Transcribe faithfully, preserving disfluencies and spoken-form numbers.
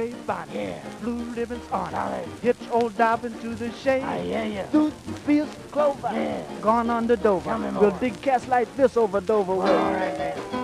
gray bonnet, Yeah. blue ribbons on All it, right. hips rolled up into the shade. I hear ya. Through the fields of clover, Yeah. gone under Dover. Tell me We'll more. dig cats like this over Dover Well, way. all right, then.